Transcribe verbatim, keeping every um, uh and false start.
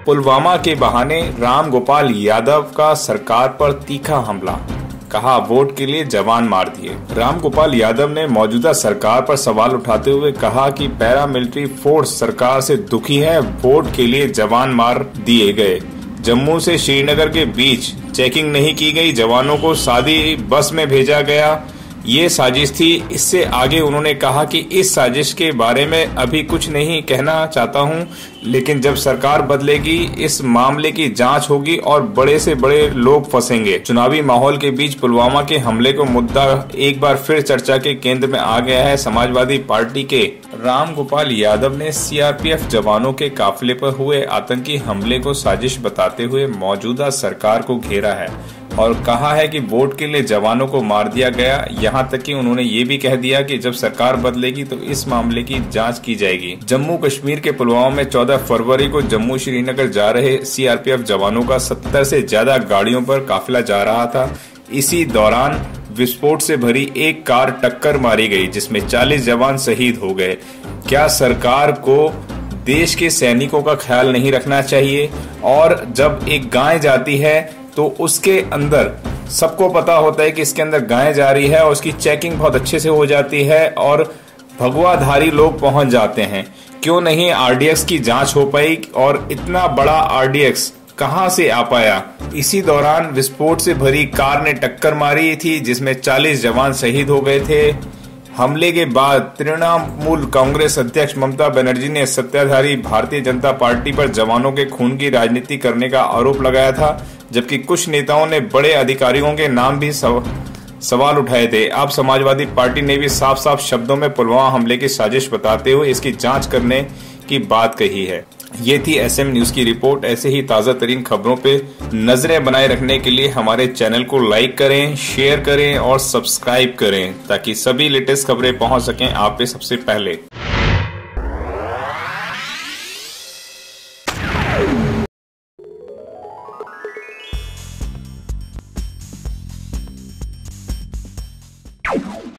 पुलवामा के बहाने राम गोपाल यादव का सरकार पर तीखा हमला, कहा वोट के लिए जवान मार दिए। राम गोपाल यादव ने मौजूदा सरकार पर सवाल उठाते हुए कहा कि पैरामिलिट्री फोर्स सरकार से दुखी है, वोट के लिए जवान मार दिए गए। जम्मू से श्रीनगर के बीच चेकिंग नहीं की गई, जवानों को सादी बस में भेजा गया, ये साजिश थी। इससे आगे उन्होंने कहा कि इस साजिश के बारे में अभी कुछ नहीं कहना चाहता हूं, लेकिन जब सरकार बदलेगी इस मामले की जांच होगी और बड़े से बड़े लोग फंसेंगे। चुनावी माहौल के बीच पुलवामा के हमले को मुद्दा एक बार फिर चर्चा के केंद्र में आ गया है। समाजवादी पार्टी के राम गोपाल यादव ने सीआरपीएफ जवानों के काफिले पर हुए आतंकी हमले को साजिश बताते हुए मौजूदा सरकार को घेरा है और कहा है कि वोट के लिए जवानों को मार दिया गया। यहाँ तक कि उन्होंने ये भी कह दिया कि जब सरकार बदलेगी तो इस मामले की जांच की जाएगी। जम्मू कश्मीर के पुलवामा में चौदह फरवरी को जम्मू श्रीनगर जा रहे सीआरपीएफ जवानों का सत्तर से ज्यादा गाड़ियों पर काफिला जा रहा था। इसी दौरान विस्फोट से भरी एक कार टक्कर मारी गई, जिसमें चालीस जवान शहीद हो गए। क्या सरकार को देश के सैनिकों का ख्याल नहीं रखना चाहिए? और जब एक गाय जाती है तो उसके अंदर सबको पता होता है कि इसके अंदर गाय जा रही है और उसकी चेकिंग बहुत अच्छे से हो जाती है और भगवाधारी लोग पहुंच जाते हैं। क्यों नहीं आरडीएक्स की जांच हो पाई और इतना बड़ा आरडीएक्स कहां से आ पाया? इसी दौरान विस्फोट से भरी कार ने टक्कर मारी थी, जिसमें चालीस जवान शहीद हो गए थे। हमले के बाद तृणमूल कांग्रेस अध्यक्ष ममता बनर्जी ने सत्ताधारी भारतीय जनता पार्टी पर जवानों के खून की राजनीति करने का आरोप लगाया था, जबकि कुछ नेताओं ने बड़े अधिकारियों के नाम भी सव, सवाल उठाए थे। अब समाजवादी पार्टी ने भी साफ साफ शब्दों में पुलवामा हमले की साजिश बताते हुए इसकी जांच करने की बात कही है। ये थी एसएम न्यूज की रिपोर्ट। ऐसे ही ताजा तरीन खबरों पे नजरें बनाए रखने के लिए हमारे चैनल को लाइक करें, शेयर करें और सब्सक्राइब करें, ताकि सभी लेटेस्ट खबरें पहुंच सकें आप पे सबसे पहले।